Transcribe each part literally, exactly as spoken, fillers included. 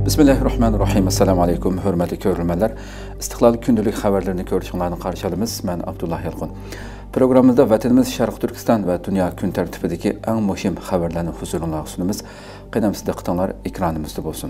Bismillahirrahmanirrahim. Assalamu alaykum, hörmətli görürmənlər. İstiqlal gündəlik xəbərlərini görüşünlərdən qarşılamız. Mən Abdullah Yalqın. Proqramımızda vətənimiz Şərq Türkistan və dünya gün tərtibidəki ən mühim xəbərlərini huzurunuzda sunumuz. Qənəmsiz diqqətinizlər ekranımızda olsun.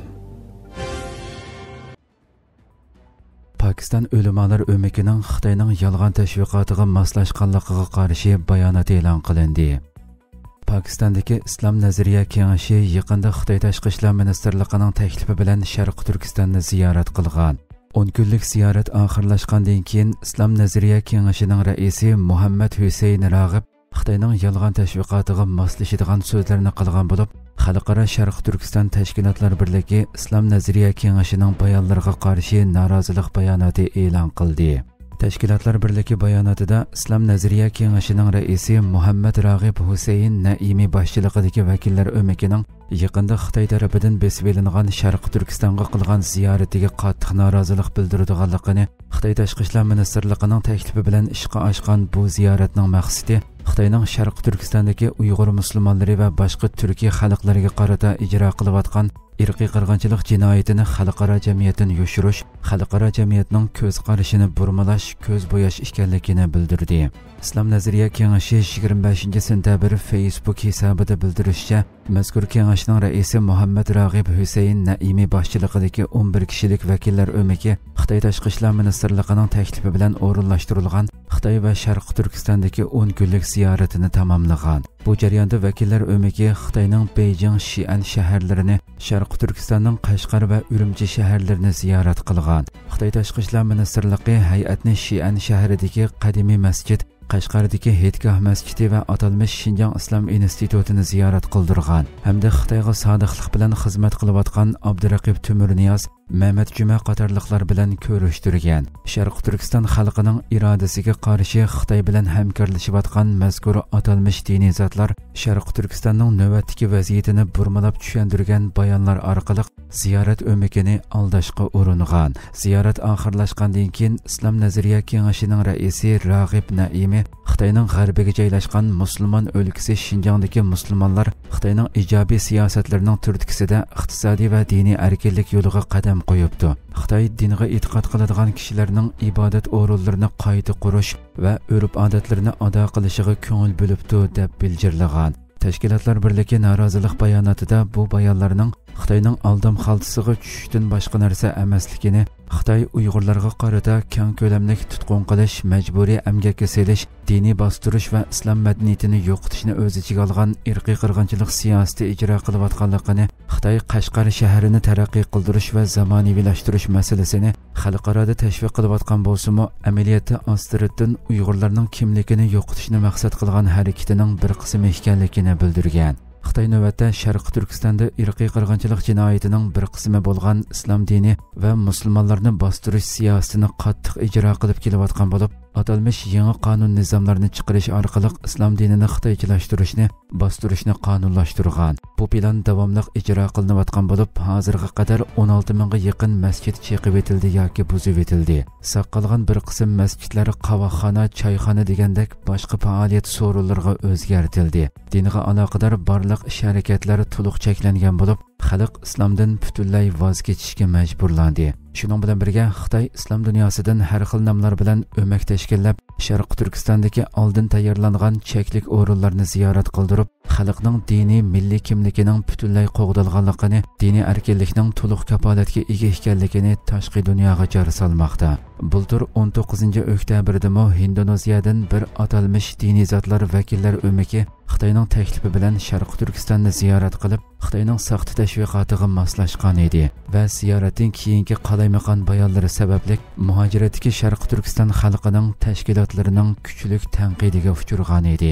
Pakistan Ölümalar Öməkinin Xitayning yalğan təşviqatıga maslaşqanlıqıga qarşı bayonot e'lon qilindi. Pakistandagi Islom nazariya kengashi yaqinda Xitoy tashqi ishlar ministrligining taklifi bilan Sharq Turkistonni ziyorat qilgan. o'n kunlik ziyorat oxirlashgandan keyin Islom nazariya kengashining raisi Muhammad Husayn Rag'ib Xitoyning yolg'on tashviqotiga moslashadigan so'zlarni qilgan bo'lib, Xalqaro Sharq Turkiston tashkilotlar birligi Islom nazariya kengashining bayonlariga qarshi norozilik bayonoti e'lon qildi. Tashkilotlar birligi bayonotida Islom nazariya kengashining raisi Muhammad Rag'ib Husayn Naimi boshchiligidagi vakillar o'makining yaqinda Xitoy tarafidan besib elingan Sharq Turkistonga qilgan ziyoratiga qattiq norozilik bildiradiganligini, Xitoy tashqi ishlar ministrligining taklifi bilan ishga oshgan bu ziyoratning maqsadi Xitoyning Sharq Turkistondagi Uyg'ur musulmonlari va boshqa turkiy xalqlariga qarata ijro qilayotgan irqiy qirg'inchilik jinoyatini xalqaro jamiyatdan yoshirish, xalqaro jamiyatning ko'z qarashini burmalash, ko'z bo'yash ekanligini bildirdi. Islom nazariya kengashi yigirma beshinchi sentabr Facebook hisobida bildirishicha, mazkur kengashning raisi Muhammad Rag'ib Husayn Naimi boshchiligidagi o'n bir kishilik vakillar o'maki Xitoy tashqi ishlar ministrligining taklifi bilan o'rinlashtirilgan Xitoy va Sharq Turkistondagi o'n kunlik ziyoratini tamomlagan. Bu jarayonda vakillar o'maki Xitoyning Beijing, Xi'an shaharlarini, Sharq Turkistonning Qashqar va Urumchi shaharlarini ziyorat qilgan. Xitoy tashqi ishlar ministrligi hay'atni Xi'an shahridagi qadimiy masjid, Qashqardagi Hedgoh masjidi va atalmish Xinjiang Islom institutini ziyorat qildirgan hamda Xitoyga sodiqlik bilan xizmat qilayotgan Abduraqib Timurniyoz, Mehmet Juma qatorliqlar bilan ko'rishtirgan. Sharq Turkiston xalqining irodasiga qarshi Xitoy bilan hamkorlashayotgan mazkur atalmish diniy zotlar Sharq Turkistonning navbatdagi vaziyatini burmalab tushuntirgan bayonlar orqali ziyorat o'makini aldashga uringan. Ziyorat oxirlashgandan keyin Islom nazariya kengashining raisi Rag'ib Naimi Xitoyning g'arbiga joylashgan musulmon o'lkasi Xinjiangdagi musulmonlar Xitoyning ijobiy siyosatlarining turtkisida iqtisodiy va diniy erkinlik yo'liga qadam qo'yibdi. Xitoy dinga e'tiqod qiladigan kishilarning ibodat o'rinlarini qayta qurish va urf-odatlarini ado qilishiga ko'ngil bo'libdi deb bildirgan. Tashkilotlar birligi norozilik bayonotida bu bayonlarning Xitoyning aldam xaltasiga tushishdan boshqa narsa emasligini, Xitoy Uyg'urlarga qarata keng ko'lamli tutqun qilish, majburiy emgakka selish, diniy bostirish va islom madaniyatini yo'qotishni o'z ichiga olgan irqiy qirg'inchilik siyosati ijro qilayotganligini, Xitoy Qashqar shahrini taraqqiy qildirish va zamonaviylashtirish masalasini xalqaroda tashviq qilayotgan bo'lsa-mu, amaliyotda Astiriddan Uyg'urlarning kimligini yo'qotishni maqsad qilgan harakatining bir qismi ekanligini bildirgan. Xitoy navbatda Sharq Turkistonda irqiy qirg'inchilik jinoyatining bir qismi bo'lgan islom dini va musulmonlarni bostirish siyosatini qattiq ijro qilib kelayotgan bo'lib, atalmish yangi qonun nizomlarini chiqarish orqali islom dinini xitoychilashtirishni, bostirishni qonunlashtirgan. Bu plan davomli ijro qilinayotgan bo'lib, hozirga qadar o'n olti mingga yaqin masjid chiqib etildi yoki buzib etildi. Saqlangan bir qism masjidlar qavoxona, choyxona degandek boshqa faoliyat so'rinlariga o'zgartirildi. Dinga aloqador barliq ish harakatlari to'liq cheklangan bo'lib, xalq islomdan butunlay voz kechishga majburlandi. Shuning bilan birga Xitoy islom dunyosidan har xil nomlar bilan o'mak tashkillab, Sharq Turkistondagi oldin tayyorlangan cheklik o'rinlarni ziyorat qildirib, xalqning diniy milliy kimligining butunlay qo'g'dalganligini, diniy erkinlikning to'liq kapolatga ega ekanligini tashqi dunyoga jar solmoqda. Bultur o'n to'qqizinchi oktyabrda Indoneziyadan bir atalmish diniy zotlar vakillar o'maki Xitoyning taklifi bilan Sharq Turkistonni ziyorat qilib, Xitoyning saqti tashviqotiga moslashgan edi va ziyoratning keyingi qalaymaqon bayonlari sababli muhojiratdagi Sharq Turkiston xalqining tashkilotlarining kuchli tanqidiga uchragan edi.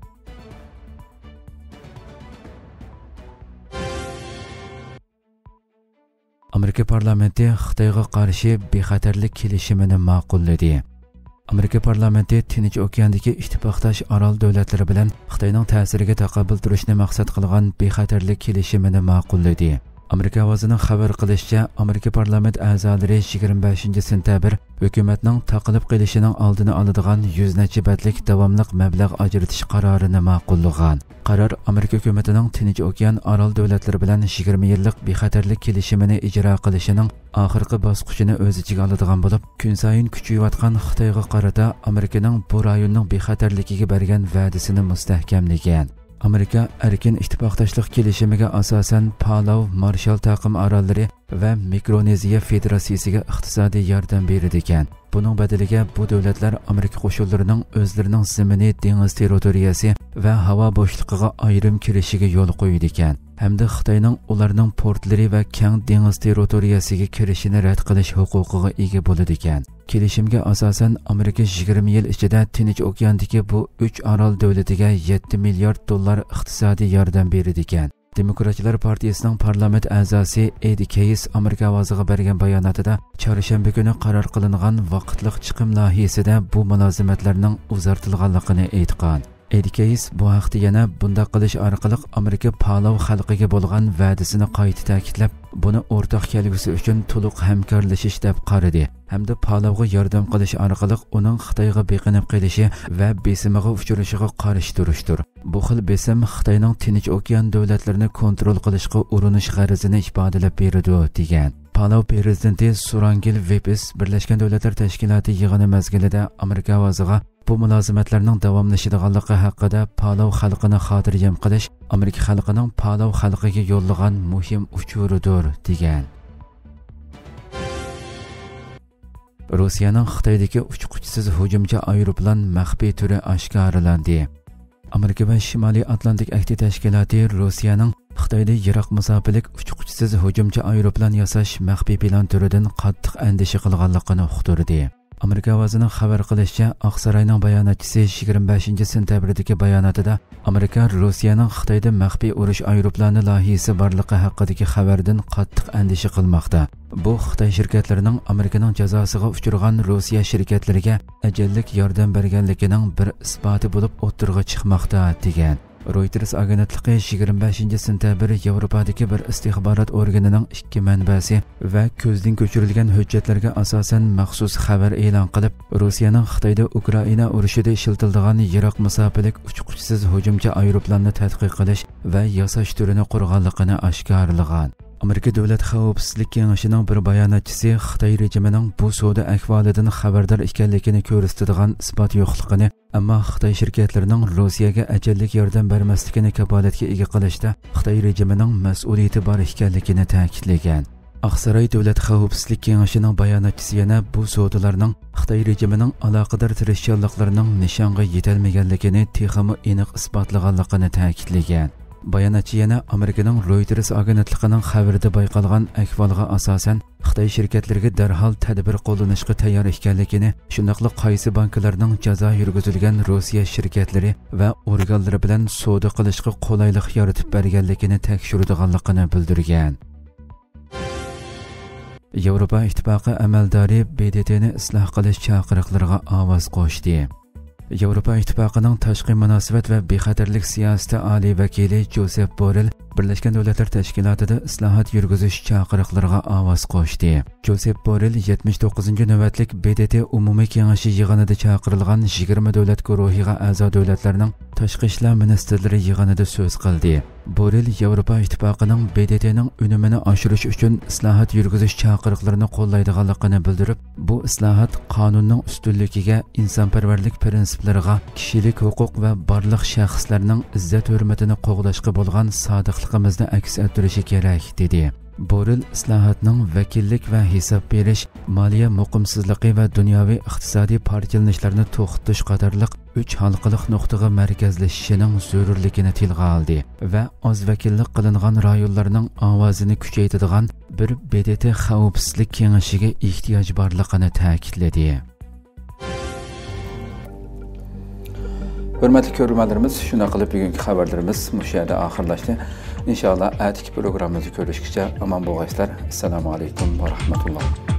Amerika parlamenti Xitoyga qarshi bexatarlik kelishimini ma'qulladi. Amerika parlamenti Tinch okeandagi ittifoqdosh orol davlatlari bilan Xitoyning ta'siriga taqabul turishni maqsad qilgan bexatarlik kelishimini ma'qulladi. Amerika ovozining xabar qilishicha, Amerika parlament a'zolari yigirma beshinchi sentabr hukumatning taqilib qilishining oldini oladigan yuz necha betlik davomli mablag' ajratish qarorini ma'qullagan. Qaror Amerika hukumatining Tinch okean orol davlatlari bilan yigirma yillik bexatarlik kelishimini ijro qilishining oxirgi bosqichini o'z ichiga oladigan bo'lib, kun sayin kuchayayotgan Xitoyga qarata Amerikaning bu rayonning bexatarligiga bergan va'dasini mustahkamlagan. Amerika erkin ittifoqdoshlik kelishimiga asosan Palau, Marshall taqim orollari va Mikroneziya federatsiyasiga iqtisodiy yordam beradi ekan. Buning badaliga bu davlatlar Amerika qo'shinlarining o'zlarining ziminiy dengiz territoriyasi va havo bo'shlig'iga ayrim kirishiga yo'l qo'ydi ekan. Hamda Xitoyning ularning portlari va keng dengiz territoriyasiga kirishini rad qilish huquqiga ega bo'ladi ekan. Kelishimga asosan Amerika yigirma yil ichida Tinch okeandagi bu uch orol davlatiga yetti milliard dollar iqtisodiy yordam beradi ekan. Demokratlar partiyasining parlament a'zosi Ed Case Amerika ovoziga bergan bayonotida chorshanba kuni qaror qilingan vaqtliq chiqim loyihasida bu mulozimatlarning uzartilganligini aytgan. Ed Case bu haqda yana bunda qilish orqali Amerika Palau xalqiga bo'lgan va'dasini qayta ta'kidlab, buni o'rtaq kelgusi uchun to'liq hamkorlashish deb qaradi. Hamda Palauga yordam qilish orqali uning Xitoyga beqinib qelishi va besimiga uchrashiga qarshi turishdir. Bu xil besim Xitoyning Tinch okean davlatlarini kontrol qilishga urinish g'arazini ifodalab beradi degan. Palau prezidenti Surangil Vepes Birlashgan Davlatlar Tashkiloti yig'ini mezgilida Amerika ovoziga bu mulozimatlarning davomlashadiganligi haqida Palau xalqini xotirjam qilish Amerika xalqining Palau xalqiga yo'llagan muhim uchuridir degan. Rossiyaning Xitoydagi uchquchsiz hujumchi aeroplan maxfiy turi oshkorlandi. Amerika va Shimoliy Atlantik ahdi tashkiloti Rossiyaning Xitoyda yiroq masofalik uchquchsiz hujumchi aeroplan yasash maxfiy plan turidan qattiq andisha qilganligini uqtirdi. Amerika ovozining xabar qilishicha, Oqsaroyning bayonotchisi yigirma beshinchi sentabrdagi bayonotida Amerika Rossiyaning Xitoyda maxfiy urush aeroplani loyihasi borligi haqidagi xabardan qattiq andisha qilmoqda. Bu Xitoy shirkatlarining Amerikaning jazosiga uchragan Rossiya shirkatlariga ajallik yordam berganligining bir isboti bo'lib o'tirg'i chiqmoqda degan. Reuters agentligi yigirma beshinchi sentabr Yevropadagi bir istixborot organining ikki manbasi va ko'zdan ko'chirilgan hujjatlarga asosan maxsus xabar e'lon qilib, Rossiyaning Xitoyda Ukraina urushida ishlatiladigan yiroq masofalik uchquchsiz hujumchi aeroplanni tadqiq qilish va yasash turini qurganligini oshkorlagan. Amerika Davlat xavfsizlik kengashining bir bayonotchisi Xitoy rejimining bu savdo ahvolidan xabardor ekanligini ko'rsatadigan isbot yo'qligini, ammo Xitoy shirkatlarining Rossiyaga ajallik yordam bermasligini kafolatga ega qilishda Xitoy rejimining mas'uliyati bor ekanligini ta'kidlagan. Oqsaroy Davlat xavfsizlik kengashining bayonotchisi yana bu savdolarning Xitoy rejimining aloqador tirishchanliklarining nishonga yetolmaganligini texmi aniq isbotlaganligini ta'kidlagan. Bayonotchi yana Amerikaning Reuters agentligining xabarida bayqalgan ahvolga asosan Xitoy shirkatlariga darhol tadbir qo'llanishga tayyor ekanligini, shundaqli qaysi banklarning jazo yurgizilgan Rossiya shirkatlari va organlari bilan savdo qilishga qulaylik yaratib berganligini tekshiradiganligini bildirgan. Yevropa Ittifoqi amaldori B D T'ni isloh qilish chaqiriqlariga ovoz qo'shdi. Yevropa Ittifoqining tashqi munosabat va bexatarlik siyosati oliy vakili Josep Borrell Birlashgan Davlatlar Tashkilotida islohot yurgizish chaqiriqlariga ovoz qo'shdi. Josep Borrell yetmish to'qqizinchi navbatlik B D T umumiy kengashi yig'inida chaqirilgan yigirma davlat guruhiga a'zo davlatlarning tashqi ishlar ministrlari yig'inida so'z qildi. Borrell Yevropa Ittifoqining B D T'ning unumini oshirish uchun islohot yurgizish chaqiriqlarini qo'llaydiganligini bildirib, bu islohot qonunning ustunligiga, insonparvarlik prinsiplariga, kishilik huquq va barliq shaxslarning izzat hurmatini qo'g'dashga bo'lgan sodiqligimizni aks ettirishi kerak dedi. Borrell islohotning vakillik va hisob berish, moliya muqimsizligi va dunyoviy iqtisodiy parchalanishlarni to'xtatish qatorliq uch halqaliq nuqtaga markazlashishining zarurligini tilga oldi va oz vakillik qilingan rayonlarning ovozini kuchaytiradigan bir B D T xavfsizlik kengashiga ehtiyoj borligini ta'kidladi. Hurmatli ko'ruvchilarimiz, shuna qilib bugungi xabarlarimiz mush yerda oxirlashdi. Inshaalloh atiki programmamizni ko'rishgacha omon bo'linglar. Assalomu alaykum va rahmatulloh.